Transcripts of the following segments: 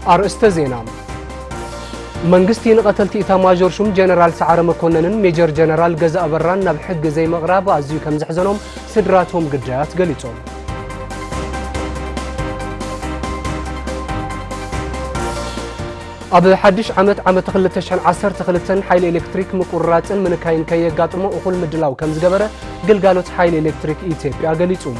أرسط زينا منغستين قتلتي إتاماجور شوم جنرال سعر مكوننن ميجر جنرال جزاء بران نبحق زي مغرب أزيو كم زحزنهم سدراتهم قدجات قليتهم أبو حدش عمت خلتشان عصر تخلتن حيل إلكتريك مقرراتن من كاين كي قاطمو أخل مدلاو كم زقبرة قلقالوت حيل إلكتريك إيتيبيا قليتهم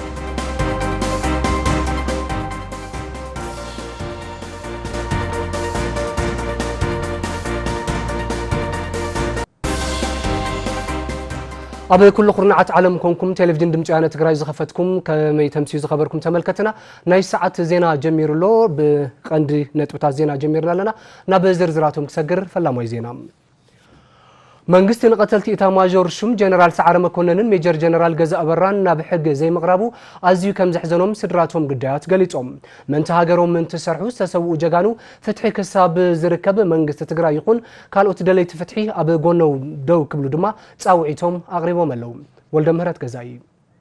أبي كل قرنعة عالمكم تلفزيون دمجانة تقرأي زخفتكم كما يتمسيز خبركم تملكتنا ناي ساعة زينا جمير له بقندي نتبتا زينا جمير لنا نبزر زراتهم كسجر فلا ما زينا منغستين قتلتي إتاماجور شوم جنرال سعر مكوننن ميجر جنرال جزاء بران نبحق زي مغربو أزيو كم زحزنهم سدراتهم قدات قليتهم من تهاجرهم من تسرحو تسووا جاكانو فتحي كساب زركب منغست تقرأ يقول قالوا تدلي تفتحي أبي قونو دو كبلو دما تساوعيتهم أغربوا ملوم والدمهرات جزائي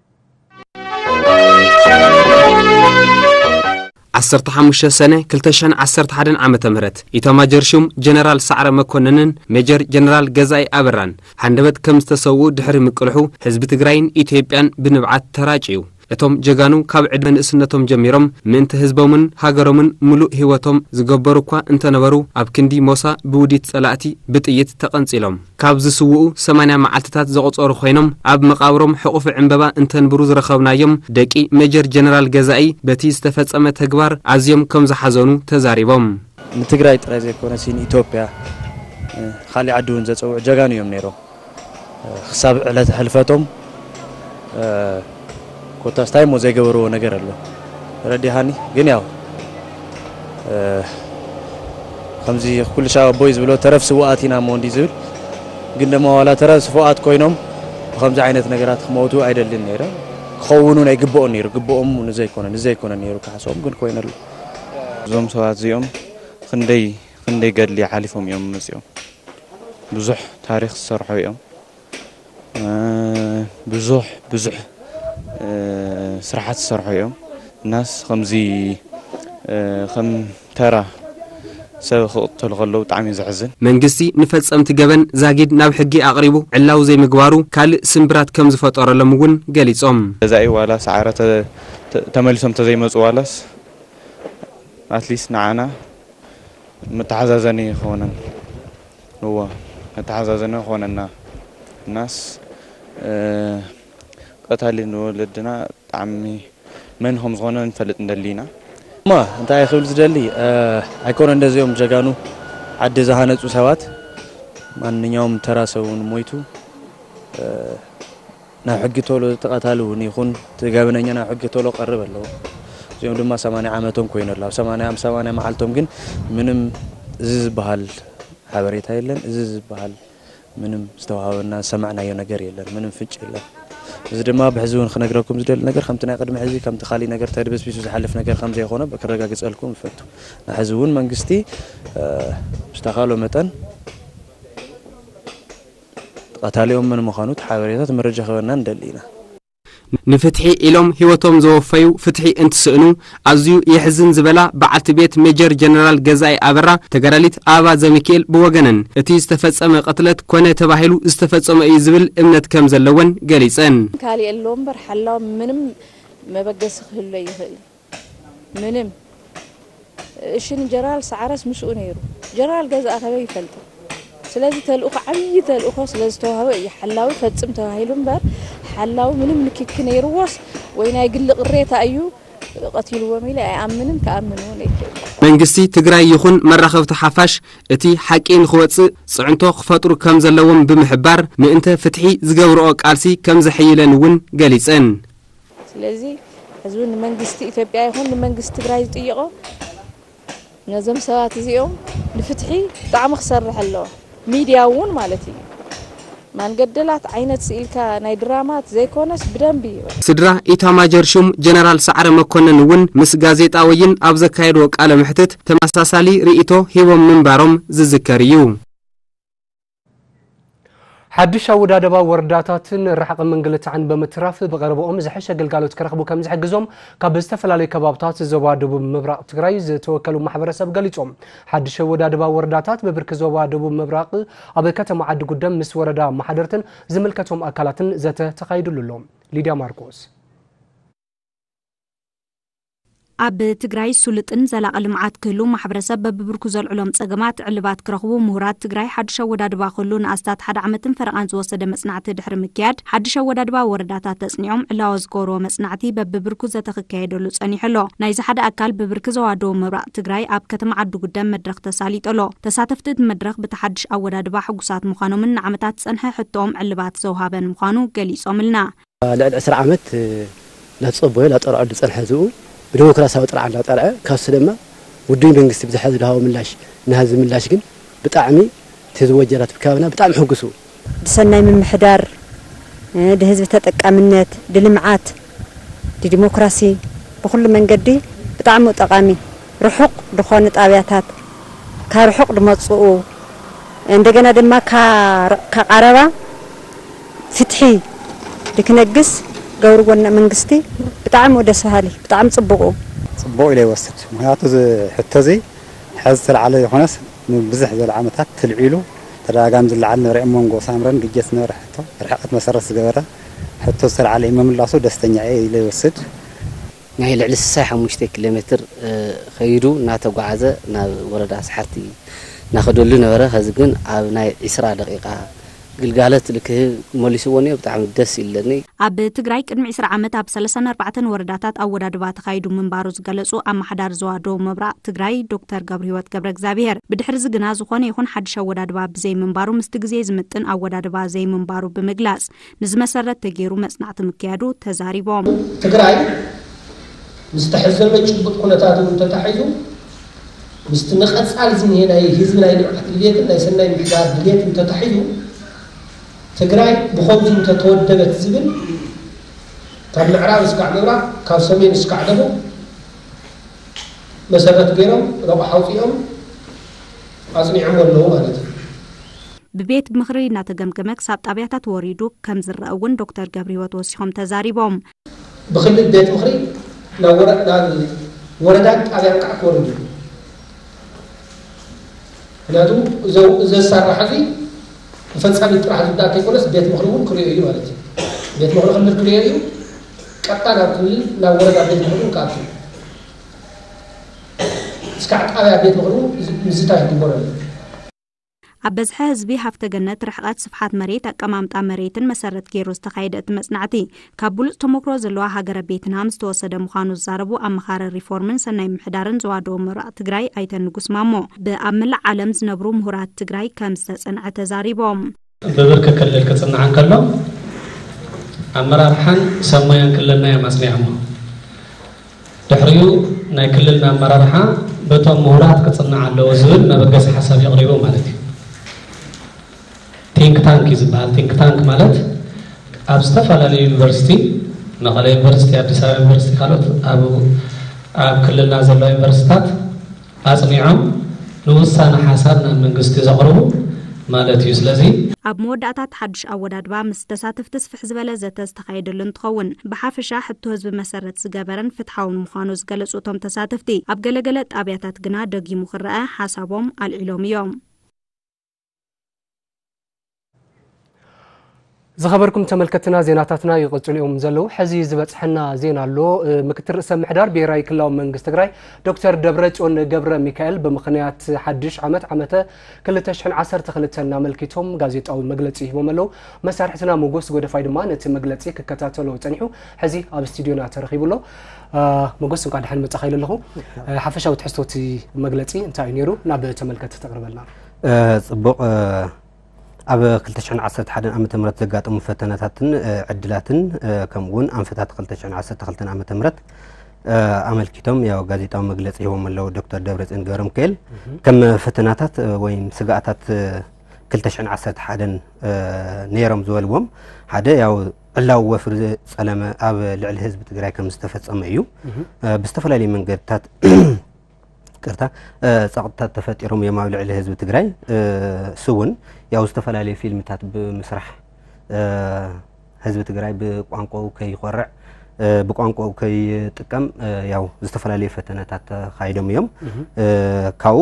عصرت حمشة سنة كلتشان عصرت حدن عام تمرت إتاماجور شوم جنرال سعر مكوننن ميجر جنرال جزاي أبران حندبت كم تسووا دحر مقلحو حزب تجراين إثيوبيان بنبعات تراجعو اتم جگانو كاب عدن اسنتم جميرم من تهزبومن هاجرمن ملو هيوتم زغبروا انت نبرو اب كندي موسى بوديت صلاتي بطيت تقنصيلم كاب زسوو 80 معلتات زقصور خوينم اب مقابرم حقوف عنببا انت نبرو زرخبنايم دقي ميجر جنرال جزائي بتي استفصمه تغبار عزيم كم زحزونو تزاريبم متغراي طرازي كونسين ايثيوبيا خالي عدون زصوع جگانو يم نيرو حساب علت حلفتهم كوتاس تايمو زي قبرو نقر له ردي هاني قنياو خمزي كل شعب بويز بلو ترف سواتينا موندي زول قلنا ما ولا ترف سفوات كوينهم خمز عينة نقرات خموتو عيدا للنيرة خونون اي قبو نيرو قبو ام نزي كونا نيرو كحسوم قن كوين له زوم سوات زيوم خندي قد لي حالفهم يوم مزيوم بزح تاريخ الصرحو يوم بزح سرحات الصرحية الناس خمزي خم ترى سو خط الغلو طعمي زعزن منغستي نفصم تجبن زاغيد ناب حقي اقربو علاو زي مغوارو كال سمبرات كم زفطر لمون غليصوم زاي ولا سعره تملسم تزي مصوالاس اتليست نعنا متعززني خونن هو متعززنا خوننا الناس قتالي نولدنا عمي منهم زغنا نفلت ندلينا ما انت اي خبل زدلي ايكون اندزيوم جگانو عد زهانصو سوات ماننيوم تراسون مويتو نا حق تولو تقاتالو نيخون تغابنኛ نا حق تولو قربلو زيوم دما 80 عامتهم كوينلا 80 معلتهم ግን ምንም ዝዝ በሃል ሐበሬታ የለን ዝዝ በሃል ምንም ዝተዋሃበና ሰማዕናዮ ነገር የለን ምንም ፍጭ የለን إذا ما بحزون خنا نقرأكم زدل نقر خمتنا قدم حزي كم تخالي نقر تربس بيسوس حلف نقر خمسة يخونه بكرجع أسألكم فتو نحزون منقستي اشتغلوا متن قتالهم من مخانوت حواريات مرجع خونا ندلينا نفتحي إلهم هوتهم زوفيو فتحي انت سئنو أزيو يحزن زبلا بعت بيت ميجر جنرال جزاي أبرا تقراليت آبا زميكيل بوغنن اتي استفتصم قتلت كونه تباهلو استفتصم اي زبل امنت كم زلون قليسن كالي اللوم برحلاو منم ما بقس خلو يخل منم شن جرال سعرس مسؤونيرو جرال جزاء خبي فلت سلازي تلقو عمي تلقو سلازي توهاوي يحلاوي فتصم توهايلون بار حلاو منم نكيك نيروس وين يقل قريته ايو قتيل وميلا يامنن كامنون منغستي تግራይ ይኹን መራኸብቲ ሓፋሽ እቲ ሓቂን ክወጽእ ጽዕንቶ ክፈጥሩ ከም ዘለዎም ብምሕባር ምእንተ ፍትሒ ዝገብርኦ ቃልሲ ከም ዝሕይለን እውን ገሊጸን ስለዚ ህዝቡን መንግስቲ ኢትዮጵያ ይኹን መንግስቲ ትግራይ ዝጥይቆ ነዘም ሰባት እዚኦም ንፍትሒ ጣዕም ክሰርሕ ኣሎ ሚዲያውን ማለት እዩ من قدلات عينت سئلكا ناي درامات زي كونس بدنبي سدرا إتاماجور شوم جنرال سعر مكونن ون مس غازيطاوين اب زكايدو قال محتت تماساسالي رئيتو هيوم منبارم زذكريو حدش أودادبا ورداتاتن رحق منقلتعن بمتراف بغربهم زحش قلقالوت كرخبو كم زحقزهم كابستفل على كبابتات زوادبو مبراق تقرايز توكلوا محبرسب قليتهم حدش أودادبا ورداتات ببرك زوادبو مبراق أبكتم عد قدام مس وردا محضرتن زملكتهم أكلاتن زت تقايدوا لهم ليديا ماركوس أب تجري سلطن زلاق المعات كلو محبرسب ببركوز العلوم تجمعات علبات كرخبو مهرات تجري حد شوداد باخلون أستاد حد عمتن فرقان زوصد مصنعة دحر مكياد حد شوداد با ورداتات تصنيعهم علاوز كورو مصنعتي ببركوز تخكيد لو صني حلو نايز حد أكل ببركوز وادو مبرق تجري أب كتم عدو قدام مدرخ تساليت له تساتفتد مدرخ بتحدش أوداد با حقوسات مخانو من عمتات صنها حتوم علبات زوهابن مخانو قليص عملنا لعد 10 عمت لا تصبوا لا طرع صنها زو بديمقراطية طلع على طلعة كاسلمة ودين بنجست بزحز لها وملاش نهز ملاش جن بتعمي تزوجرات بكابنا بتعم حقسو بسناي من محدار ده هزب تتقامنت دلمعات ديمقراطي بكل من قدي بتعم تقامي رحق دخان طابياتات كرحق دمصو عندنا دما كقربا فتحي دكنجس قور قلنا منجستي بتعم ودسهالي بتعم صبقوا إلى وسط مهاتو حتى زي حزر على يخنس من بزح ذو العامتات تلعيلو ترى قام ذو العالم رئيمون قو سامرن قجسنا رحته رحقت مسرس جبرة حتى سر على إمام الله سود استنيا إلى وسط نهي العلس الساحة 5 كيلومتر خيرو ناتو قعزة نا ورد أسحرتي ناخدوا لنا ورا هزقن عنا 10 دقيقة قلقالت لك موليسوني بتعمل دس إلني أب تجري كرم 10 عامات أب 34 ورداتات أو ودادبات خايدو من باروز جلسو أما حدار زوادو مبرق تجري دكتور جابريوات جبرك زابير بدحرز جناز وخاني يكون حد شو ودادباب زي من بارو مستجزي زمتن أو ودادبا زي من بارو بمجلس نزم سرت تجيرو مسنعة مكيادو تزاري بام تجري مستحزن وجه بتكون تاتو تتحيزو مستنخ على زين هنا يهزمنا هنا الليت لا يسنا محدار الليت تتحيزو تجري بخوزم تتوددت زبل كان معراو اسكع دورا كان سمين اسكع دبو مسافة غيرهم ربع حوطيهم أصنع عمر له مالتي ببيت بمخري ناتجمجمك سابت أبياتات وريدو كم زرقون دكتور جابريوات وسيهم تزاريبهم بخل البيت مخري لا وردات أبيات كعك وردو هنادو زو السارة حقي فنسحب يطرح الداتا يقولس بيت مخلوق كريئي مالتي بيت مخلوق خلنا كريئي قطعنا كل لا ورد بيت مخلوق كاتو سكعت على بيت مخلوق مزيتاي دبره عبزح حزبي هفت جنات رحقات صفحات مريت أقامت مريتن مسرت كيروس تخيدت مصنعتي كابول تمكرو زلوا هاجر بيتنا مستوصد مخانو الزاربو أم خار الريفورمن سنة محدارن زوادو مرأة تجري أيتن نقص مامو بأمل عالم زنبرو مهرات تجري كم سنة تزاريبهم ببركة كلل كتصنع كلهم أمرار حن سميان كلنا يا مصنعهم تحريو ناي كلنا أمرار حن بتوم مهرات كتصنع على وزن ما بقى حسب يقربوا مالتي ثينك تانك يزبال ثينك تانك مالت أبستفعل على يونيفرسيتي نقل يونيفرسيتي أبدي ساوي يونيفرسيتي خالد أب كل الناس اللي يونيفرسيتات أصنعهم نوصلنا حسابنا من قصتي زقربو مالت يسلزي أب مودعات حدش أوداد با مستساتف تسفح زبالة زتز تخيد لنتخون بحافشا حتو هزب مسارت زجابرن فتحاون مخانوز جلس وتم تساتفتي أب جلجلت أبياتات جنا دقي مخرقة حسابهم العلوميوم زخبركم تملكتنا زيناتاتنا يقصوا اليوم زلو حزي زبصحنا زينا له مكتر اسم محدار بيراي كلاو منغست تግራይ دكتور دبرچون ገብረ ሚካኤል በመخنيات حدش عمته 2012 ملكيتهم ጋዜጣዊ መግለጺ ሂቦመለው መሳርሕትና ሞጎስ ጎደፋይ ድማ ነቲ መግለጺ ክከታተሉ ጸኒሑ حزي ኣብ ስቱዲዮና ተረኺቡሎ ሞጎስ እንኳን ደህና መጻ ኸይለለኹ ሓፈሻዊ ትሕዝቶቲ መግለጺ እንታይ ነይሩ ናብ ተመልከተ ተቅርበልና ጽቡቕ أب كلتشان عصرت حدا أمت مرت زجات مفتناتن عدلاتن كمون أنفتات كلتشان عصرت خلتن أمت مرت عمل كتوم يا جازيتا مجلس يوم اللو دكتور دبرت إن جرم كيل كم فتناتات وين سجاتات كلتشان عصرت حدا نيرم زوالوم حدا يا الله وفر سلامة أب الحزب تجري كم استفدت أميو بستفلا لي من قدرات ቅርታ ጸጥታ ተፈጢሮም የማብልዕ ለህዝብ ትግራይ ስውን ያው ዝተፈላልዩ ፊልምታት ብምስራሕ ህዝብ ትግራይ ብቋንቋው ከይቆርዕ ብቋንቋው ከይጥቀም ያው ዝተፈላልዩ ፈተነታት ተኻይዶም እዮም ካው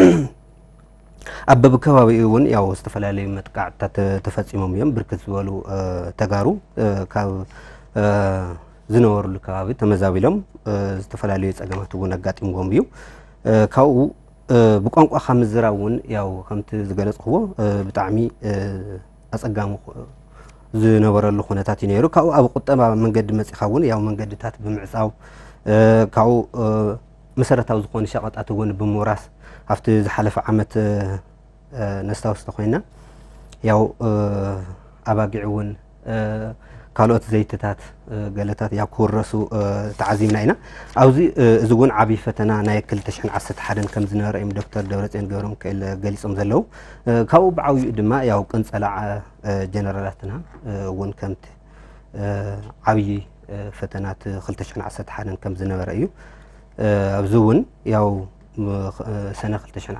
አበብ ከባቢኡ እውን ያው ዝተፈላልዩ መጥቃዕታት ተፈጺሞም እዮም ብርክት ዝበሉ ተጋሩ ካብ ዝነበሩሉ ከባቢ ተመዛቢሎም ዝተፈላልዩ ጸገማት እውን አጋጢምዎም እዩ ካው ብቋንቋ ከምዝራብ እውን ያው ከምቲ ዝገለጽኽዎ ብጣዕሚ አጸጋሙ ዝነበረሉ ኩነታት ነይሩ ካው ኣብ ቁጠባ መንገዲ መጽኻ እውን ያው መንገድታት ብምዕጻው ካው መሰረታዊ ዝኾኑ ሸቐጣት እውን ብምውራስ after ዝሓለፈ ዓመት ነስታውስ ተኾይና ያው አባጊዕ እውን ካልኦት ዘይትታት ገለታት ያው ክወረሱ ተዓዚምና ኢና ኣብዚ እዚ እውን ዓቢ ፈተና ናይ 2011 ከም ዝነበረ እዮም ዶክተር ደብረጽዮን ገብረሚካኤል ገሊጾም ዘለው ካብኡ ብዓብዩ ድማ ያው ቅንጸላዕ ጀነራላትና እውን ከምቲ ዓቢ ፈተናት 2011 ከም ዝነበረ እዩ ኣብዚ እውን ያው سنة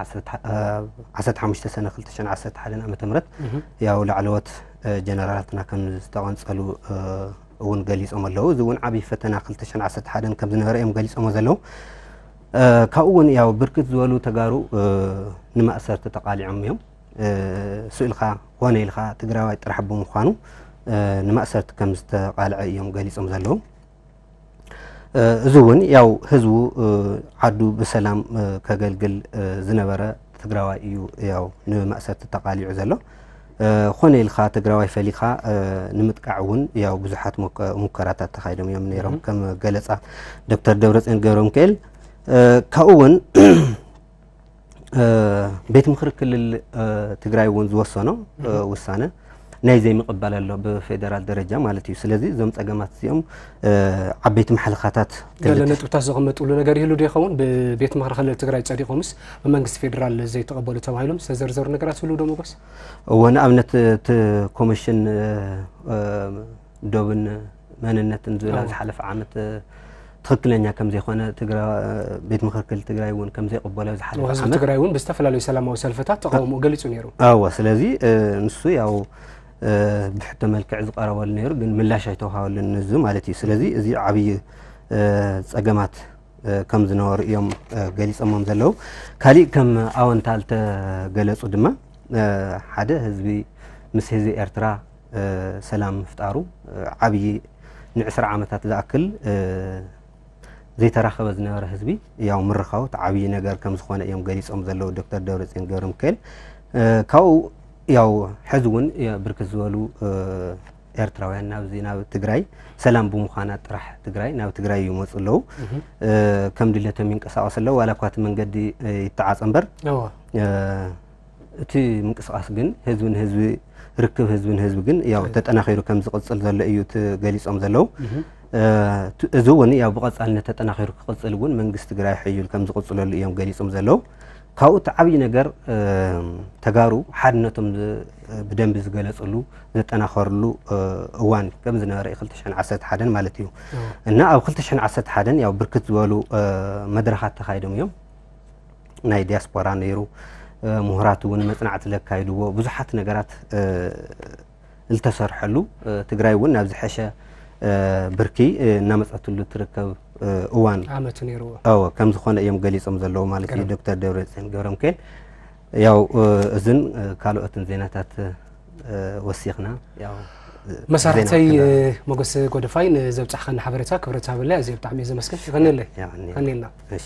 2015 سنة 2011 ዓመተ ምህረት ያው ላዕለዎት ጀነራላትና ከም ዝተቐንጸሉ እውን ገሊጾም ኣለው እዚ እውን ዓቢ ፈተና 2011 ከም ዝነበረ እዮም ገሊጾም ዘለው ካብኡ እውን ያው ብርክት ዝበሉ ተጋሩ ንማእሰርቲ ተቃሊዖም እዮም ስኢልካ ሆነ ኢልካ ትግራዋይ ጥራሕ ብምዃኑ ንማእሰርቲ ከም ዝተቃልዐ እዮም ገሊጾም ዘለው እዚ እውን ያው ህዝቡ ዓዱ በሰላም ከገልግል ዝነበረ ትግራዋይ እዩ ያው ንማእሰርቲ ተቃሊዑ ዘሎ ኾነ ኢልካ ትግራዋይ ፈሊኻ ንምጥቃዕ እውን ያው ብዙሓት ሙከራታት ተኻይዶም እዮም ነይሮም ከም ገለጻ ዶክተር ደብረጽዮን ገብረሚካኤል ካብኡ እውን ቤት ምክሪ ክልል ትግራይ እውን ዝወሰኖ ውሳነ ናይ ዘይምቕባል ኣሎ ብፌደራል ደረጃ ማለት እዩ ስለዚ ዞም ጸገማት እዚኦም ዓበይቲ መሕልኻታት ገለ ነጥብታት ዝቕመጡሉ ነገር ይህሉ ዶ ይኸውን ብቤት ምክሪ ክልል ትግራይ ጸዲቆምስ ብመንግስቲ ፌደራል ዘይተቐበሉ ተባሂሎም ዝተዘርዘሩ ነገራት ይህሉ ዶ ሞገስ ወንኣብነት ኮሚሽን ዶብን መንነትን ዝብል ዝሓለፈ ዓመት ትክክለኛ ከም ዘይኾነ ቤት ምክሪ ክልል ትግራይ እውን ከም ዘይቀበለ ዝሓለፈ ዓመት ትግራይ እውን ብዝተፈላለዩ ሰላማዊ ሰልፍታት ተቃውሞ ገሊጹ ነይሩ አዎ ስለዚ ንሱ ያው ብሕቶ መልክዕ ዝቀረበሉ ነይሩ ግን ምላሽ ኣይተዋሃበሉን ንዙ ማለት እዩ ስለዚ እዚ ዓብይ ጸገማት ከም ዝነበሩ እዮም ገሊጾሞም ዘለው ካሊእ ከም ኣወንታል ተገለጹ ድማ ሓደ ህዝቢ ምስ ህዝቢ ኤርትራ ሰላም ምፍጣሩ ዓብይ ን20 ዓመታት ዝኣክል ዘይተራኸበ ዝነበረ ህዝቢ ያው ምርኻው ዓብይ ነገር ከም ዝኾነ እዮም ገሊጾም ዘለው ዶክተር ደብረጽዮን ገብረሚካኤል ካብኡ ያው ሕዝውን ብርክት ዝበሉ ኤርትራውያን ናብ ትግራይ ሰላም ብምዃና ጥራሕ ትግራይ ናብ ትግራይ ይመጹ ኣለው ከም ድለቶም ይንቀሳቀሱ ኣለው ዋላ እኳ እቲ መንገዲ ይተዓጸ እምበር እቲ ምንቅስቃስ ግን ህዝብን ህዝቢ ርክብ ህዝብን ህዝቢ ግን ያው ተጠናኺሩ ከም ዝቕጽል ዘሎ እዩ ገሊጾም ዘለው እዚ እውን ያው ብቐጻልነት ተጠናኺሩ ክቕጽል እውን መንግስቲ ትግራይ ሕዩል ከም ዝቕጽለሉ እዮም ገሊጾም ዘለው ካብኡ ዓብይ ነገር ተጋሩ ሓድነቶም ብደንብ ዝገለጽሉ ዘጠናኸርሉ እዋን ከም ዝነበረ 2011 ማለት እዩ እና ኣብ 2011 ያው ብርክት ዝበሉ መድረኻት ተኻይዶም እዮም ናይ ዲያስፖራ ነይሩ ምሁራት እውን መጽናዕቲ ለካይድዎ ብዙሓት ነገራት ዝተሰርሐሉ ትግራይ እውን ናብ ዝሐሸ ብርኪ እናመጸትሉ ትርከብ እዋን ዓመት ነይሩ አዎ ከም ዝኾነ እዮም ገሊጾም ዘለው ማለት እዩ ዶክተር ደብረጽዮን ገብረሚካኤል ያው እዝን ካልኦትን ዜናታት ወሲኽና ያው መሰረታዊ ሞገስ ጎደፋይ ንዘብጻሕኸና ሓበሬታ ክብረት ሃበለ እዚ ብጣዕሚ ዘመስግን ይኸነለ እሺ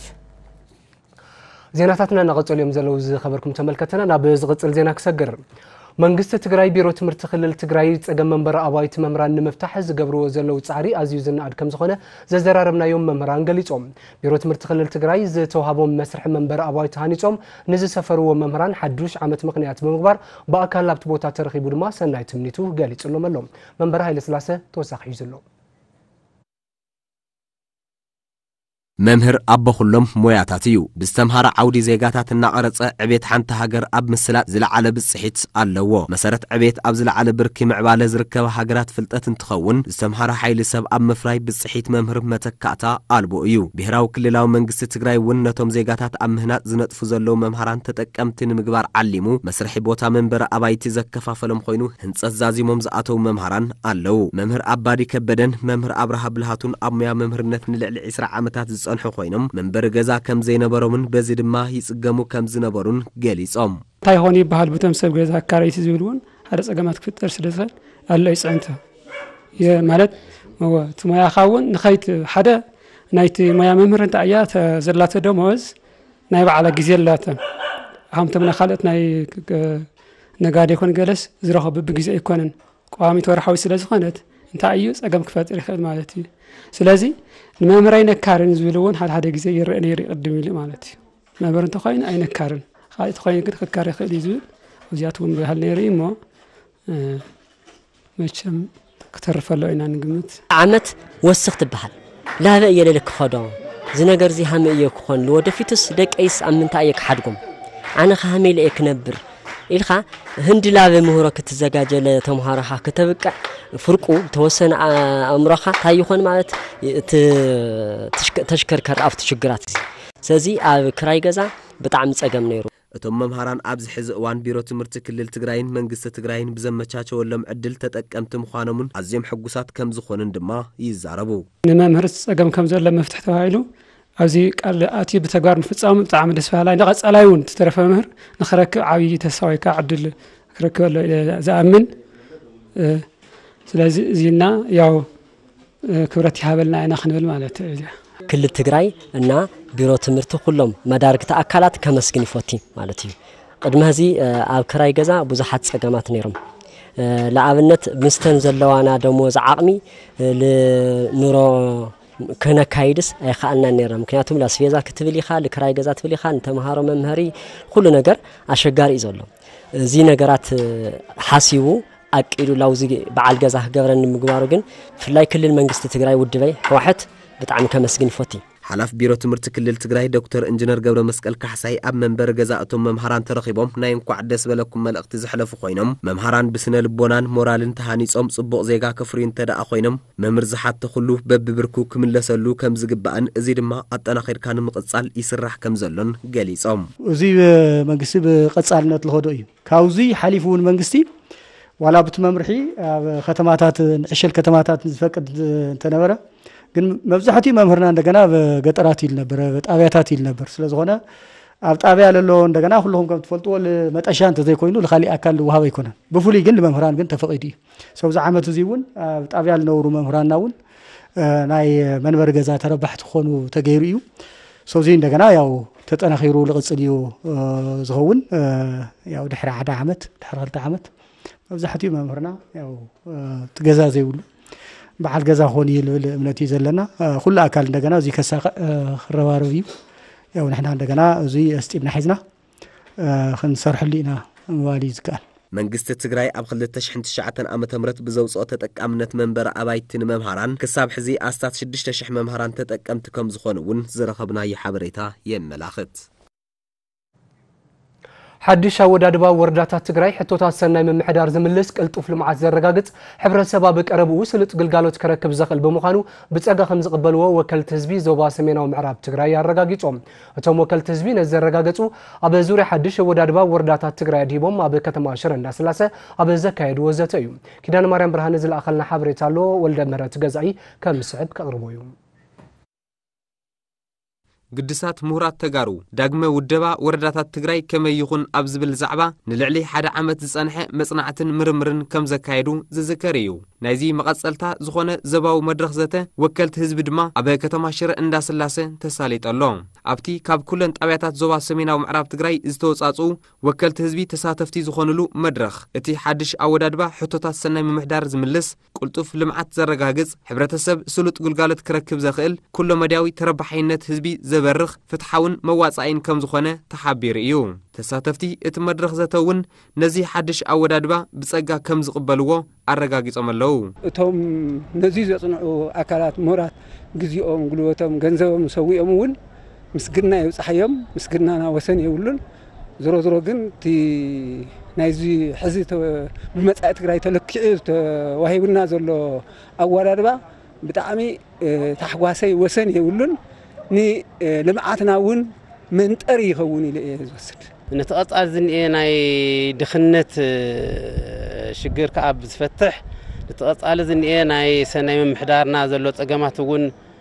ዜናታትና እናቐጸሉ እዮም ዘለው ዝኸበርኩም ተመልከተና ናብ ዝቕጽል ዜና ክሰግር መንግስቲ ትግራይ ቢሮ ትምህርቲ ክልል ትግራይ ጸገም መንበር ኣባይቲ መምህራን ንምፍታሕ ዝገብርዎ ዘለው ጻዕሪ ኣዝዩ ዝናኣድ ከም ዝኾነ ዘዘራረብናዮም መምህራን ገሊጾም ቢሮ ትምህርቲ ክልል ትግራይ ዝተዋሃቦም መስርሕ መንበር ኣባይቲ ሃኒጾም ንዝሰፈርዎ መምህራን ሓዱሽ ዓመት ምክንያት ብምግባር በኣካል ላብቲ ቦታ ተረኺቡ ድማ ሰናይ ትምኒቱ ገሊጹሎም ኣሎ መንበር ሃይለ ስላሴ ተወሳኺ እዩ ዘሎ መምህር አብ ኩሎም ሞያታት እዩ ብዝተምሃረ ዓውዲ ዜጋታት እናቀረጸ ዕቤት ሓንቲ ሃገር ኣብ ምስላጥ ዝለዓለ ብጽሒት ኣለዎ መሰረት ዕቤት ኣብ ዝለዓለ ብርኪ ምዕባለ ዝርከባ ሃገራት ፍልጠት እንትኸውን ዝተምሃረ ሓይሊ ሰብ ኣብ ምፍራይ ብጽሒት መምህር መተካእታ ኣልቦ እዩ ብሄራዊ ክልላዊ መንግስቲ ትግራይ እውን ነቶም ዜጋታት ኣብ ምህናጥ ዝነጥፉ ዘለዉ መምሃራን ተጠቀምቲ ንምግባር ዓሊሙ መስርሒ ቦታ መንበረ ኣባይቲ ዘከፋፈሎም ኮይኑ ህንጸት ዛዚሞም ዝኣተው መምሃራን ኣለዉ መምህር አባዲ ከበደን መምህር አብርሃ ብልሃቱን ኣብ ሞያ መምህርነት ንልዕሊ 20 ዓመታት ዝጸንሑ ኮይኖም መንበረ ገዛ ከም ዘይነበሮምን በዚ ድማ ይጽገሙ ከም ዝነበሩን ገሊጾም እንታይ ሆነ ይባሃል ብቶም ሰብ ገዛ ካራይቲ ዝብልውን ሓደ ጸገማት ክፍጠር ስለዘል ኣሎ ይጽንተ ማለት ሞያ ኻውን ንኸይት ሓደ ናይቲ ሞያ መምህር እንታይ እያ ዘላተ ደሞዝ ናይ በዓላ ግዜ ኣላተ ኣምተምና ካልኦት ናይ ነጋዴ ኮን ገለስ ዝረኸብ ብግዜ ኣይኮነን ቋሚ ተወርሓዊ ስለ ዝኾነት እንታይ እዩ ጸገም ክፈጥር ይኽእል ማለት እዩ ስለዚ ንመምህራይ ነካርን ዝብልውን ሓደ ግዜ ይርአ ነይሩ ይቅድም ኢሉ ማለት እዩ መምህር እንተኾይኑ ኣይነካርን ካልእ ተኾይኑ ግን ክካር ይኽእል እዩ ዝብል እዚኣት እውን ባህል ነይሩ እሞ መቸም ክተርፈሎ ኢና ንግምት ዓመት ወስኽ ትበሃል ላበ እየለለ ክኸዶ ዝነገር እዚ ሃመ እየ ክኾን ወደፊትስ ደቀይስ ኣብ ምንታይ እየ ክሓድጎም ኣነ ሃመ ኢለ ክነብር ኢልኻ ህንዲ ላበ ምሁሮ ክትዘጋጀለ ተምሃረኻ ከተብቀ ፍርቁ ተወሰነ ኣምሮኻ ታይ ይኾን ማለት ተሽከርከር ኣብቲ ሽግራት ስለዚ ኣብ ክራይ ገዛ ብጣዕሚ ጸገም ነይሩ እቶም መምሃራን ኣብዚ ሕዚ እዋን ቢሮ ትምህርቲ ክልል ትግራይን መንግስቲ ትግራይን ብዘመቻቸወሎም ዕድል ተጠቀምቲ ምዃኖምን ኣዝዮም ሕጉሳት ከም ዝኾኑን ድማ ይዛረቡ ንመምህር ጸገም ከም ዘሎ መፍትሕ ተባሂሉ ኣብዚ ቃል ኣቲ ብተግባር ምፍጻሙ ብጣዕሚ ደስ በሃላይ ንቐጻላይ እውን ተረፈ መምህር ንኽረክብ ዓብዪ ተስፋ ዕድል ክረክበሎ ዝኣምን ስለዚ እዚና ያው ክብረት ይሃበልና ኢና ክንብል ማለት እዩ ክልል ትግራይ እና ቢሮ ትምህርቲ ኩሎም መዳርግቲ ኣካላት ከመስግን ይፈቲ ማለት እዩ ቅድመ እዚ ኣብ ክራይ ገዛ ብዙሓት ጸገማት ነይሮም ለኣብነት ምስተን ዘለዋና ደሞዝ ዓቕሚ ለኑሮ ከነካይድስ ኣይኻልና ነይራ ምክንያቱም ላስፌዛ ክትብል ኢኻ ለክራይ ገዛ ትብል ኢኻ ንተምሃሮ መምህሪ ኩሉ ነገር ኣሸጋሪ እዩ ዘሎ እዚ ነገራት ሓሲቡ ኣቂዱ ላውዚ በዓል ገዛ ክገብረን ንምግባሩ ግን ፍላይ ክልል መንግስቲ ትግራይ ውድበይ ሕወሓት ብጣዕሚ ከመስግን ይፈቲ ሓላፍ ቢሮ ትምህርቲ ክልል ትግራይ ዶክተር ኢንጂነር ገብረ መስቀል ካሕሳይ ኣብ መንበር ገዛ እቶም መምሃራን ተረኺቦም ናይ እንኳዕ ደስ በለኩም መልእኽቲ ዝሕለፉ ኮይኖም መምሃራን ብስነ ልቦናን ሞራልን ተሃኒጾም ጽቡቕ ዜጋ ክፍርዩ እንተደኣ ኮይኖም መምህር ዝሓተ ኩሉ በብብርኩ ክምለሰሉ ከም ዝግባእን እዚ ድማ ኣጠናኺርካ ንምቕጻል ይስራሕ ከም ዘሎን ገሊጾም እዚ መንግስቲ ብቐጻልነት ዝኸዶ እዩ ካብዚ ሓሊፉ እውን መንግስቲ ዋላ ብትመምርሒ ኣብ ከተማታት ንዕሸል ከተማታት ዝፈቅድ እንተነበረ ግን መብዛሕትኡ መምህርና እንደገና በገጠራት ይል ነበር በጣቢያታት ይል ነበር ስለዝኾነ ኣብ ጣቢያ ለሎ እንደገና ሁሉም ከም ትፈልጥዎ መጠሻ እንተ ዘይኮይኑ ለኻሊ ኣካል ውሃብ ኣይኮነን ብፍሉይ ግን ለመምህራን ግን ተፈቒዱ እዩ ሰብዚ ዓመት እዚ እውን ኣብ ጣቢያ ዝነበሩ መምህራንና እውን ናይ መንበሪ ገዛ ተረባሕቲ ክኾኑ ተገይሩ እዩ ሰብዚ እንደገና ያው ተጠናኺሩ ዝቕፅል እዩ ዝኸውን ያው ድሕሪ 1 ዓመት ድሕሪ 2 ዓመት መብዛሕትኡ መምህርና ያው ትገዛ ዘይብሉ በዓል ገዛ ኾን ይልብል እምነት እዩ ዘለና ኩሉ ኣካል እንደገና እዚ ክረባረብ እዩ ያው ንሕና እንደገና እዚ ኣስጢምና ሒዝና ክንሰርሐሉ ኢና ምባል ዝከኣል መንግስቲ ትግራይ ኣብ 2009 ዓመተ ምህረት ብዘውፅኦ ተጠቃምነት መንበረ ኣባይቲ ንመምሃራን ክሳብ ሕዚ ኣስታት 6000 መምሃራን ተጠቀምቲ ከም ዝኾኑ እውን ዝረኸብናዮ ሓበሬታ የመላኽት حدش ودادبا وردات تግራይ ሕቶታት ሰናይ መምሕዳር ዝምልስ ቅልጡፍ ልምዓት ዘረጋግጽ ሕብረተሰብ በቀረብኡ ስልጥ ግልጋሎት ከረክብ ዘኽእል በመዃኑ ብጸጋ ከም ዝቕበልዎ ወከልቲ ህዝቢ ዞባ ሰሜናዊ ምዕራብ ትግራይ ያረጋግጾም እቶም ወከልቲ ህዝቢ ነዘረጋግጹ ኣብ ዙርያ حدش ወዳድባ ወርዳታት ትግራይ ዲቦም ኣብ ከተማ ሽረ እንዳስላሰ ኣብ ዘካየድ ወዘተ እዩ ኪዳነ ማርያም ብርሃነ ዝላኸልና ሓበሬታ ኣሎ ወልደ ምህረት ገዛኢ ከም ስዕብ ከቅርቡ እዩ قدسات مهرات تجارو دعم ودبا وردات تجري كما يكون أبز بالزعبة نلعلي حدا عمت زنحة مصنعة مرمرن كم زكايدو زكريو نايزي مقصلتا زخونة زباو مدرخ زته وكلت حزب دما أبي كتماشر إنداس اللاسة تساليت اللون أبتي كاب كلن تبعتات زوا سمينا ومعرب تجري استوصاصو وكلت حزبي تساتفتي زخونلو مدرخ اتي حدش أودادبا حطوتات سنة ممحدار زملس قلتوف لمعت زرقاقز حبرتسب سلط قلقالت كركب زخيل كل مداوي تربحينت حزبي برخ فتحاون مواصعين كم زخونه تحبير ايو ተሳተፍቲ እቲ መድረኽ ዘተውን ነዚ ሓድሽ ኣወዳድባ ብጸጋ ከም ዝቕበልዎ ኣረጋጊጾም ኣለዉ እቶም ነዚ ዘጽንዑ ኣካላት ምሁራት ግዚኦም ጉልበቶም ገንዘቦም ሰዊኦም እውን ምስግና ይውጽሕዮም ምስግናና ወሰን የብሉን ዞሮ ዞሮ ግን እቲ ናይዚ ሕዚ ብመጻኢ ትግራይ ተለኪዑ ተዋሂብና ዘሎ ኣወዳድባ ብጣዕሚ ታሕጓሰይ ወሰን የብሉን ንልምዓትና እውን መንጠሪ ይኸውን ኢለ እየ ዝወስድ نتقطع زين أي دخنت شجر كعب فتح نتقطع زين أي سنة من محدارنا زلوت أجمعت وون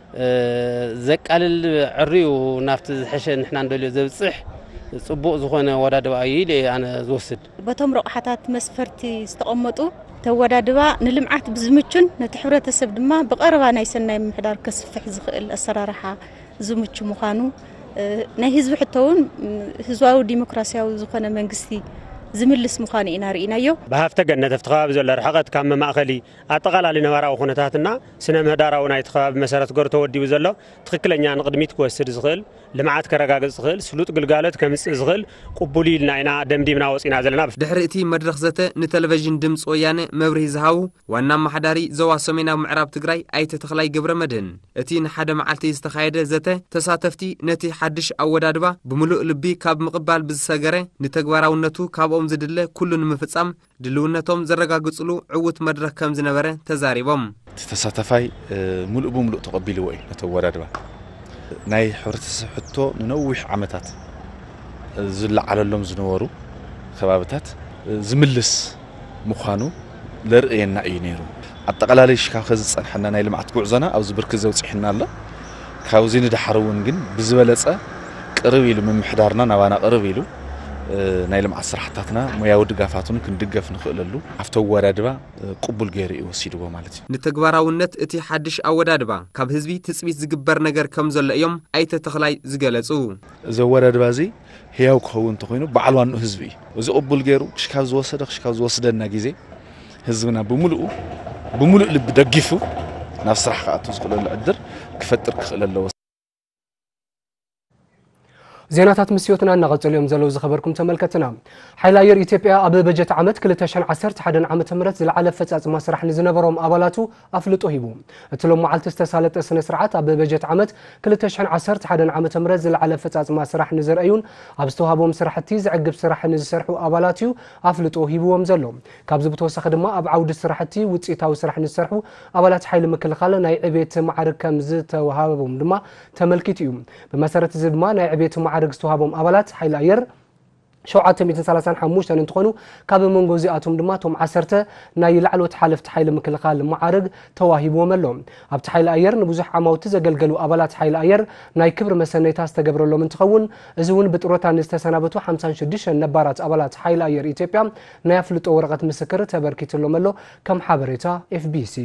زك على العري ونفط حشن إحنا ندلو زبصح صبوق زخونة ودا دواعي لي أنا زوسد بتم رقحات مسفرتي استقامتو تودا دواء نلمعت بزمتشن نتحرة السبد ما بقربا ناي سنة من محدار كسفح زخل السرارحة زمتش مخانو ናይ ህዝቢ ሕቶውን ህዝባዊ ዲሞክራሲያዊ ዝኾነ መንግስቲ ዝምልስ ምዃኑ ኢና ርኢናዮ ብሃፍተ ገነት ኣብቲ ከባቢ ዘሎ ርሕቐት ካብ መማእኸሊ ኣጠቓላሊ ነባራዊ ኩነታትና ስነ ምህዳራዊ ናይቲ ከባቢ መሰረት ገይሩ ተወዲቡ ዘሎ ትክክለኛ ንቅድሚት ክወስድ ዝኽእል ልምዓት ከረጋግጽ ዝኽእል ስሉጥ ግልጋሎት ከምጽእ ዝኽእል ቅቡል ኢልና ኢና ደምዲምና ወፂና ዘለና ድሕሪ እቲ መድረኽ ዘተ ንቴሌቪዥን ድምፂ ወያነ መብርሂ ዝሃቡ ዋና ኣመሓዳሪ ዞባ ሰሜናዊ ምዕራብ ትግራይ ኣይተ ተኽላይ ገብረ መድህን እቲ ንሓደ መዓልቲ ዝተኻየደ ዘተ ተሳተፍቲ ነቲ ሓድሽ ኣወዳድባ ብምሉእ ልቢ ካብ ምቕባል ብዝሰገረ ንተግባራውነቱ ካብኦም ዝድለ ኩሉ ንምፍጻም ድልውነቶም ዘረጋግጽሉ ዕውት መድረኽ ከም ዝነበረ ተዛሪቦም ተሳተፋይ ሙሉእ ብምሉእ ተቐቢልዎ እዩ ነቲ ኣወዳድባ ናይ ሕብረተሰብ ሕቶ ንነዊሕ ዓመታት ዝለዓለሎም ዝነበሩ ከባቢታት ዝምልስ ምዃኑ ለርእየና እዩ ነይሩ ኣጠቓላላይ ሽካብ ከዝጸንሐና ናይ ልምዓት ጉዕዞና ኣብዚ ብርክት ዘውፅሕና ኣሎ ካብዚ ንድሓር እውን ግን ብዝበለጸ ቅርብ ኢሉ ምምሕዳርና ናባና ቅርብ ኢሉ ናይ ልምዓት ስራሕታትና ሙያዊ ድጋፋቱን ክንድገፍ ንኽእለሉ ኣብቲ ኣወዳድባ ቅቡል ገይሩ እዩ ወሲድዎ ማለት እዩ ንተግባራውነት እቲ ሓድሽ ኣወዳድባ ካብ ህዝቢ ትፅቢት ዝግበር ነገር ከም ዘሎ እዮም ኣይተ ተኽላይ ዝገለጹ እዚ ኣወዳድባ እዚ ህያው ክኸውን እንተኮይኑ በዓል ዋንኡ ህዝቢ እዩ እዚ ቅቡል ገይሩ ክሽካብ ዝወሰደና ግዜ ህዝብና ብምሉእ ልቢ ደጊፉ ናብ ስራሕ ክኣቱ ዝኽእለሉ ዕድር ክፈጥር ክኽእል ኣለዎ ዜናታት ምስዮትና እናቀጽልዮም ዘለው ዝኸበርኩም ተመልከትና ሓይል ኣየር ኢትዮጵያ ኣብ በጀት ዓመት 2011 ዓመተ ምህረት ዝለዓለ ፈጻጽማ ስራሕ ንዝነበሮም ኣባላቱ ኣፍልጦ ሂቡ እቲ ሎም መዓልቲ ዝተሳለጠ ስነ ስርዓት ኣብ በጀት ዓመት 2011 ዓመተ ምህረት ዝለዓለ ፈጻጽማ ስራሕ ንዝርአዩን ኣብ ዝተዋሃቦም ስራሕቲ ዝዕግብ ስራሕ ንዝሰርሑ ኣባላት እዩ ኣፍልጦ ሂብዎም ዘሎ ካብዚ ብተወሳኺ ድማ ኣብ ዓውዲ ስራሕቲ ውጽኢታዊ ስራሕ ንዝሰርሑ ኣባላት ሓይሊ ምክልኻል ናይ ዕቤት ማዕርግ ከም ዝተዋሃቦም ድማ ተመልኪቱ እዩ ብመሰረት እዚ ድማ ናይ ዕቤት ማዕርግ ዝተዋሃቦም ኣባላት ሓይሊ ኣየር 735 እንትኾኑ ካብ መንጎ እዚኣቶም ድማ ቶም 10 ናይ ላዕለዎት ሓለፍቲ ሓይሊ ምክልኻል ማዕርግ ተዋሂቦም ኣሎም ኣብቲ ሓይሊ ኣየር ንብዙሕ ዓማውቲ ዘገልገሉ ኣባላት ሓይሊ ኣየር ናይ ክብሪ መሰነይታ ዝተገብረሎም እንትኸውን እዚ እውን ብጥሮታ ንዝተሰናበቱ 56 ነባራት ኣባላት ሓይሊ ኣየር ኢትዮጵያ ናይ ኣፍልጦ ወረቐት ምስክር ተበርኪትሎም ኣሎ ከም ሓበሬታ FBC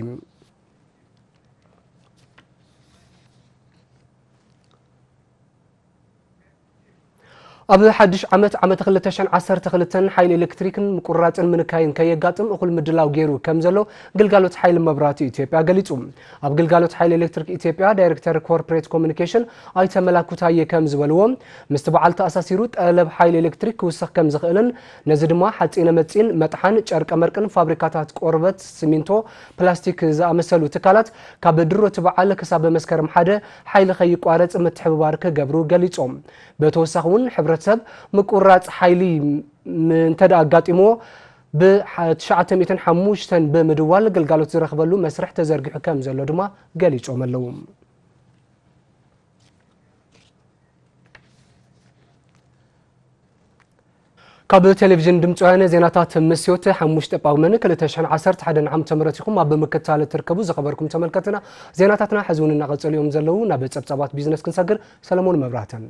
ኣብ ሓድሽ ዓመት 2012 ሓይሊ ኤሌክትሪክን ምቁራጽን ምንካይን ከየጋጥም እኹል ምድላው ገይሩ ከም ዘሎ ግልጋሎት ሓይሊ መብራህቲ ኢትዮጵያ ገሊጹ ኣብ ግልጋሎት ሓይሊ ኤሌክትሪክ ኢትዮጵያ ዳይሬክተር ኮርፖሬት ኮሙኒኬሽን ኣይተ መላኩ ታየ ከም ዝበልዎ ምስቲ በዓል ተኣሳሲሩ ጠለብ ሓይሊ ኤሌክትሪክ ክውስኽ ከም ዝኽእልን ነዚ ድማ ሓጺነ መጺን መጥሓን ጨርቀ መርቅን ፋብሪካታት ቆርበት ሲሚንቶ ፕላስቲክ ዝኣመሰሉ ትካላት ካብ ድሮት በዓል ክሳብ መስከረም 1 ሓይሊ ከይቋረጽ ምትሕብባር ክገብሩ ገሊጾም በተወሳኺ እውን ሰብ ምቁራጽ ሓይሊ እንተዳ አጋጢሞ ብ905 በመድዋል ግልጋሎት ዝረኽበሉ መስርሕ ተዘርጊሑ ከም ዘሎ ድማ ገሊጾም ኣለው ካብ ቴሌቪዥን ድምፂ ወያነ ዜናታት ምስዮት 5 ጳጉሜን 2011 ዓመተ ምህረት ይኹም ኣብ ምክትታል ትርከቡ ዝኸበርኩም ተመልከትና ዜናታትና ሕዝውን እናቀጽልዮም ዘለው ናብ ጸብጻባት ቢዝነስ ክንሰግር ሰለሞን መብራህተን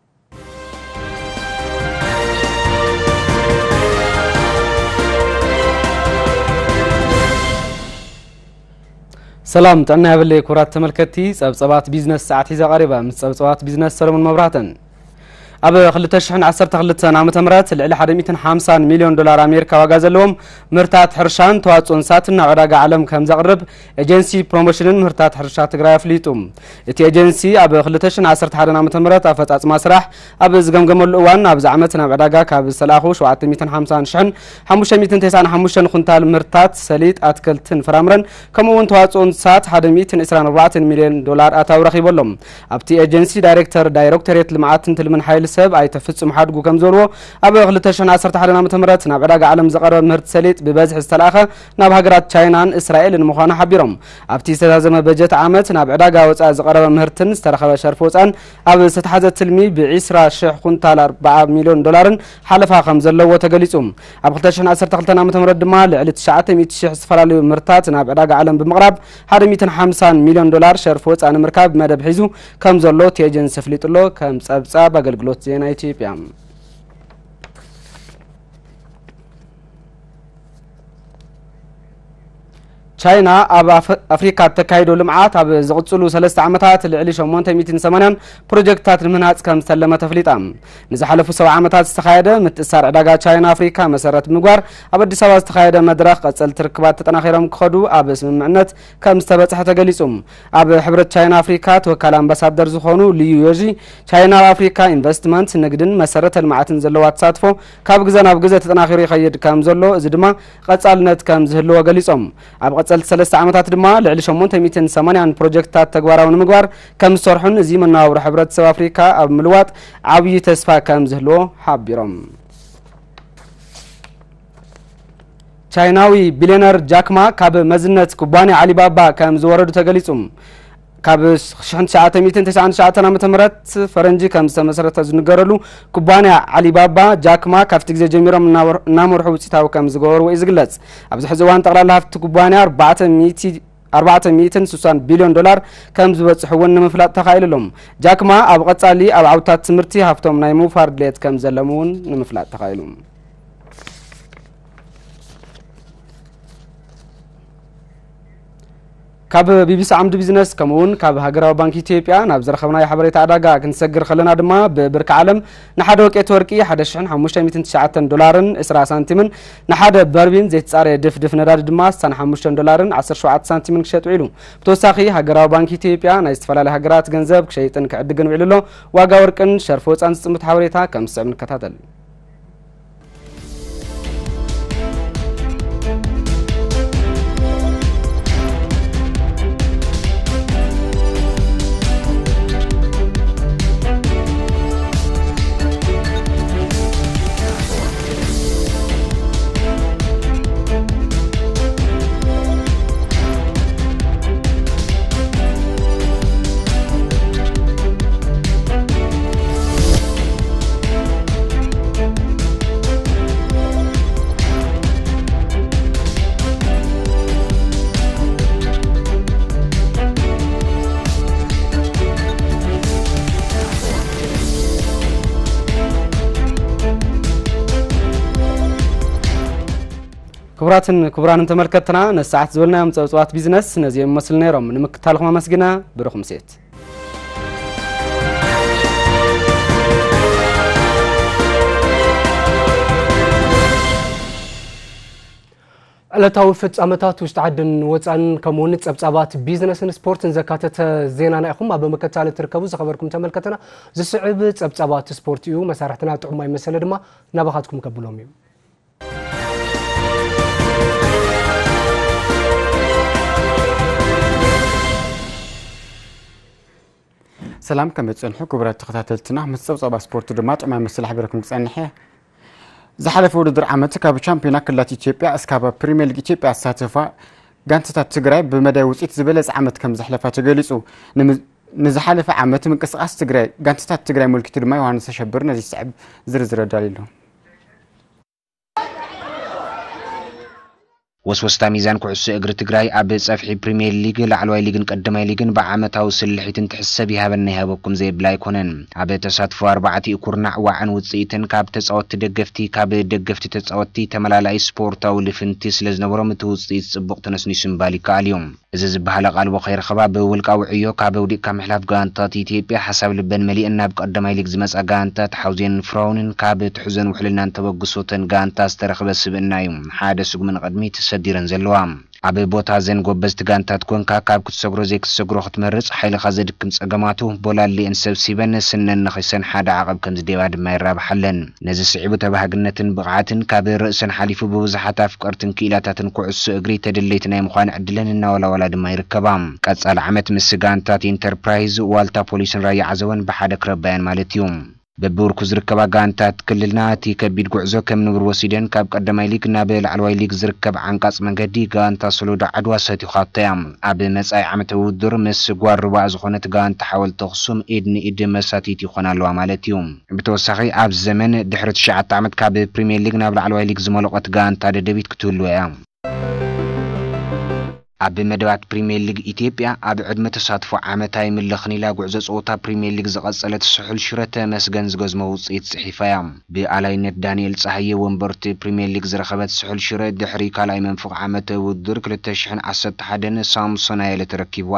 سلام تعنا بالله كرات تملكتي صبصبات بيزنس ساعات حيزا قريبه من صبصبات بيزنس سلمون مبراتن ኣብ 2012 ዓመተ ምህረት ልዕሊ 150 ሚልዮን ዶላር ኣሜሪካ ዋጋ ዘለዎም ምህርታት ሕርሻን ተዋፅኦ እንስሳትን ናብ ዕዳጋ ዓለም ከም ዘቕርብ ኤጀንሲ ፕሮሞሽንን ምህርታት ሕርሻ ትግራይ ኣፍሊጡ እቲ ኤጀንሲ ኣብ 2011 ዓመተ ምህረት ኣፈጻጽማ ስራሕ ኣብ ዝገምገመሉ እዋን ኣብዚ ዓመት ናብ ዕዳጋ ካብ ዝተላኹ 750,595 ኩንታል ምህርታት ሰሊጥ ኣትክልትን ፍራምረን ከምኡውን ተዋፅኦ እንስሳት 124 ሚልዮን ዶላር ኣታዊ ረኺቦሎም ኣብቲ ኤጀንሲ ዳይሬክተሬት ልምዓትን ትልምን ሓይሊ ሰብ ኣይተፍጽም ሓድጉ ከም ዘልዎ ኣብ 2011 ዓመተ ምህረት ናብ ዕዳጋ ዓለም ዘቐረበ ምህርቲ ሰሊጥ ብበዝሒ ዝተላኸ ናብ ሃገራት ቻይናን እስራኤልን ምዃኑ ሓቢሮም ኣብቲ ዝተዛዘመ በጀት ዓመት ናብ ዕዳጋ ወፃኢ ዘቐረበ ምህርትን ዝተረኸበ ሸርፊ ወፃን ኣብ ዝተሓዘ ትልሚ ብ20,000 ኩንታል 4 ሚልዮን ዶላርን ሓለፋ ከም ዘለዎ ተገሊጹ ኣብ 2012 ዓመተ ምህረት ድማ ልዕሊ 900,000 ዝተፈላለዩ ምህርታት ናብ ዕዳጋ ዓለም ብምቕራብ 150 ሚልዮን ዶላር ሸርፊ ወፃን ምርካብ መደብ ሒዙ ከም ዘሎ እቲ ኤጀንሲ ኣፍሊጡሎ ከም ጸብጻብ አገልግሎት ዜና ኢትዮጵያ ቻይና ኣብ አፍሪካ ተካይዶ ልምዓት ኣብ ዝቕጽሉ 3 ዓመታት ልዕሊ 880 ፕሮጀክትታት ንምህናጽ ከም ዝተለመ ተፍሊጣ ንዝሓለፉ 7 ዓመታት ዝተኻየደ ምትእስሳር ዕዳጋ ቻይና አፍሪካ መሰረት ምግባር ኣብ አዲስ አበባ ዝተኻየደ መድረኽ ቀጸልቲ ርክባት ተጠናኺሮም ክኸዱ ኣብ ስምምዕነት ከም ዝተበጽሐ ተገሊጹ ኣብ ሕብረት ቻይና አፍሪካ ተወካሊ ኣምባሳደር ዝኾኑ ልዩ ዮጂ ቻይና ኣብ አፍሪካ ኢንቨስትመንት ንግድን መሰረተ ልምዓትን ዘለዋ ተሳትፎ ካብ ግዜ ናብ ግዜ ተጠናኺሩ ይኸይድ ከም ዘሎ እዚ ድማ ቀጻልነት ከም ዝህልዎ ገሊጾም ኣብ ቀጸልቲ 3 ዓመታት ድማ ልዕሊ 880 ፕሮጀክትታት ተግባራዊ ንምግባር ከም ዝሰርሑን እዚ መነባብሮ ሕብረተሰብ አፍሪካ ኣብ ምልዋጥ ዓብዪ ተስፋ ከም ዝህልዎ ሓቢሮም ቻይናዊ ቢሊዮነር ጃክማ ካብ መዝነት ኩባንያ አሊባባ ከም ዝወረዱ ተገሊጹ ካብ 1999 ዓመተ ምህረት ፈረንጂ ከም ዝተመሰረተ ዝንገረሉ ኩባንያ አሊባባ ጃክማ ካብቲ ግዜ ጀሚሮም እናመርሑ ውፅኢታዊ ከም ዝገበሩ ወይ ዝግለጽ ኣብዚ ሕዚ እዋን ጠቕላላ ሃፍቲ ኩባንያ 460 ቢልዮን ዶላር ከም ዝበጽሕውን ንምፍላጥ ተኻኢሉሎም ጃክማ ኣብ ቀጻሊ ኣብ ዓውታት ትምህርቲ ሃፍቶም ናይ ምውፋር ድሌት ከም ዘለሙውን ንምፍላጥ ተኻኢሉ ካብ ቢቢሲ ዓምዲ ቢዝነስ ከምኡውን ካብ ሃገራዊ ባንኪ ኢትዮጵያ ናብ ዝረኸብናዮ ሓበሬታ ዕዳጋ ክንሰግር ከለና ድማ ብብርኪ ዓለም ንሓደ ወቄት ወርቂ 1509 ዶላርን 20 ሳንቲምን ንሓደ በርቢን ዘይተጻረየ ድፍድፍ ነዳዲ ድማ 65 ዶላርን 17 ሳንቲምን ክሸጡ ኢሉ ብተወሳኺ ሃገራዊ ባንኪ ኢትዮጵያ ናይ ዝተፈላለዩ ሃገራት ገንዘብ ክሸይጥን ክዕድግን ውዕልሎ ዋጋ ወርቅን ሸርፊ ወፃን ዝጽምት ሓበሬታ ከም ዝስዕብ ንከታተል ክቡራን ተመልከትና ነሰዓት ዝበልናዮም ጸብጻባት ቢዝነስ ነዚኦም መስል ነይሮም ንምክታልኩም መስግና ብርኹም ሴት ዕለታዊ ፍጻመታት ውሽጢ ዓድን ወፃን ከምኡውን ጸብጻባት ቢዝነስን ስፖርትን ዘካተተ ዜናና ኢኹም ኣብ መከታተሊ ትርከቡ ዝኸበርኩም ተመልከትና ዝስዕብ ጸብጻባት ስፖርት እዩ መሳርሕትና ጥዑማይ መሰለ ድማ ናባኻትኩም ከብሎም እዩ سلام كم بتصنحوا كبرات تختاتلتنا متصوصة سبورت دمات مع مسلا حبركم تصنحيه زحلف ودر عامة كاب تشامبيونا كلات إثيوبيا اسكاب بريمير ليج إثيوبيا ساتفا غانتتا تግራይ بمدى وصيت زبلز عامة كم زحلفا تغليصو نزحلف عامة من قصاص تግራይ غانتتا تግራይ ملكت دما يوحنس شبر نزي صعب زرزر داليلو وسوستا ميزان كعس اجر تግራይ ኣብ ጸፍሒ ፕሪሚየር ሊግ ላዕለዋይ ሊግን ቀዳማይ ሊግን በዓመታዊ ስልሒትን ትሕሰብ ይሃበና ይሃበኩም ዘይብላ ይኮነን ኣብ ተሳትፎ 4 ኩርናዕ ዋዕን ውጽኢትን ካብ ተጻወቲ ደገፍቲ ተጻወቲ ተመላላይ ስፖርታዊ ልፍንቲ ስለዝነበሮም ትውጽኢት ጽቡቕ ተነስኒስን ባሊካ አልዮም እዚ ዝበሃለ ቃልቦ ከይረኸባ ብውልቃዊ ዕዮ ካብ ውዲቕካ ምሕላፍ ጋንታት ኢትዮጵያ ሓሳብ ልበን መሊአን ናብ ቀዳማይ ሊግ ዝመጻ ጋንታት ሓውዜን ፍራውንን ካብ ትሕዘን ውሕልናን ተበግሶተን ጋንታ ዝተረኸበ ስብእና እዩ ሓደ ስጉምን ቅድሚት ሰዲረን ዘለዋ ኣብ ቦታ ዘን ጎበዝቲ ጋንታት ኮንካ ካብ ክትሰግሮ ዘይክትሰግሮ ክትመርጽ ሓይልኻ ዘድክም ጸገማቱ ቦላሊአን ሰብሲበን ስነን ነኺሰን ሓደ ዓቐብ ከም ዝደባ ድማ ይራብሓለን ነዚ ስዒቡ ተባሃግነትን ብቕዓትን ካብ ርእሰን ሓሊፉ ብብዙሓት ኣፍቀርትን ክኢላታትን ኩዕሶ እግሪ ተደለይቲ ናይ ምዃን ዕድለን እናወላወላ ድማ ይርከባ ቀጻሊ ዓመት ምስ ጋንታት ኢንተርፕራይዝ ዋልታ ፖሊስን ራያ ዓዘወን ብሓደ ክረባያን ማለት እዩ በብርኩ ዝርከባ ጋንታት ክልልና እቲ ከቢድ ጉዕዞ ከም ንብር ወሲደን ካብ ቀዳማይ ሊግ ናብ ላዕለዋይ ሊግ ዝርከብ ዓንቃጽ መንገዲ ጋንታ ሰሎዳ ዓድዋ ሰቲኻተያ ኣብ መጻኢ ዓመት ውድድር ምስ ጓርባ ዝኾነት ጋንታ ሓወልቲ ኣኽሱም ኢድ ንኢድ መሳቲት ይኾና ኣለዋ ማለት እዩ ብተወሳኺ ኣብ ዘመን ድሕሪ 9 ዓመት ካብ ፕሪምየር ሊግ ናብ ላዕለዋይ ሊግ ዝመለቐት ጋንታ ደደቢት ክትህልው እያ ኣብ መደባት ፕሪምየር ሊግ ኢትዮጵያ ኣብ ዕድመ ተሳትፎ ዓመታዊ ምልኽኒላ ጉዕዞ ጸወታ ፕሪምየር ሊግ ዝቐጸለት ስሑል ሽረተ መስገን ዝገዝሞ ውጽኢት ጽሒፋያ ብኣላይነት ዳንኤል ጸሃየ ወንበርቲ ፕሪምየር ሊግ ዝረኸበት ስሑል ሽረ ድሕሪ ካልኣይ መንፍቕ ዓመት ውድድር 2011 ሳምሶን ኣየለ ተረኪብዋ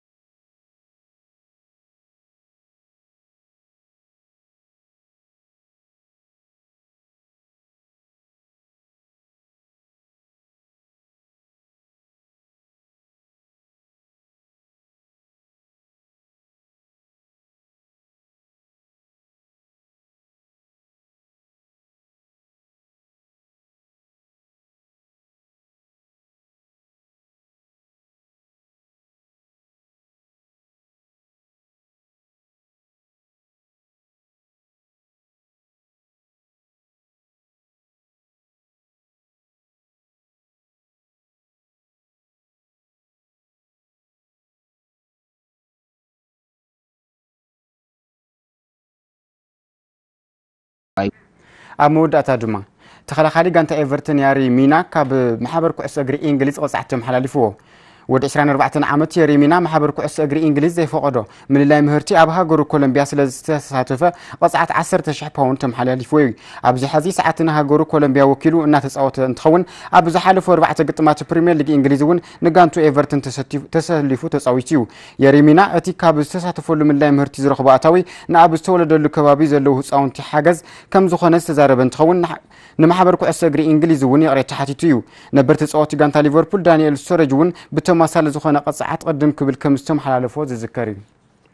ኣብ መወዳእታ ድማ ተኸላኻሊ ጋንታ ኤቨርተን ያሪ ሚና ካብ ማሕበር ኩዕሶ እግሪ እንግሊዝ ቐጻሕቲ ተመሓላሊፍዎ ወዲ 24 ዓመት ያሪ ሚና ማሕበር ኩዕሶ እግሪ እንግሊዝ ዘይፈቐዶ ምልላይ ምህርቲ ኣብ ሃገሩ ኮሎምቢያ ስለ ዝተሳተፈ ቐጻሕቲ 10,000 ፓውንድ ተመሓላሊፍዎ እዩ ኣብዚ ሕዚ ሰዓትና ሃገሩ ኮሎምቢያ ወኪሉ እናተጻወተ እንትኸውን ኣብ ዝሓለፉ 4 ግጥማት ፕሪምየር ሊግ እንግሊዝ እውን ንጋንቱ ኤቨርተን ተሰሊፉ ተጻዊቱ እዩ ያሪ ሚና እቲ ካብ ዝተሳተፈሉ ምልላይ ምህርቲ ዝረኽቦ ኣታዊ ንኣብ ዝተወለደሉ ከባቢ ዘለዉ ህፃውንቲ ሓገዝ ከም ዝኾነ ዝተዛረበ እንትኸውን ንማሕበር ኩዕሶ እግሪ እንግሊዝ እውን የቕሬት ተሓቲቱ እዩ ነበርቲ ጸወቲ ጋንታ ሊቨርፑል ዳንኤል ስቶሬጅ እውን ብተመሳሳሊ ዝኾነ ቐጻዓት ቅድም ክብል ከም ዝተመሓላለፎ ዝዝከር እዩ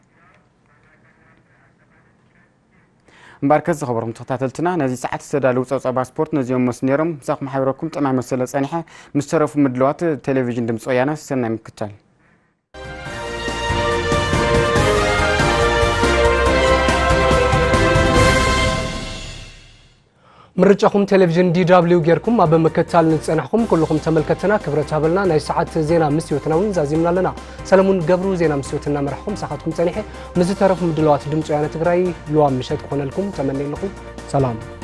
እምበር ከዚ ዝኸበርኩም ተኸታተልትና ነዚ ሰዓት ዝተዳለዉ ጸብጻባ ስፖርት ነዚኦም መስነሮም ምሳኹም ማሕበረኩም ጥማይ መሰለ ጸኒሐ ምስ ተረፉ ምድለዋት ቴሌቪዥን ድምፂ ወያነ ሰናይ ምክትታል مرجعكم تلفزيون DW غيركم اب مكتال نصنحكم كلكم تملكتنا كبرت هبلنا ناي ساعات زينا مسيوتناون زازيمنا لنا سلامون قبرو زينا مسيوتنا مرحكم ساعاتكم صنيحه مزي ترف مدلوات دمص يانا تግራይ لوام مشت كونلكم تمني لكم سلام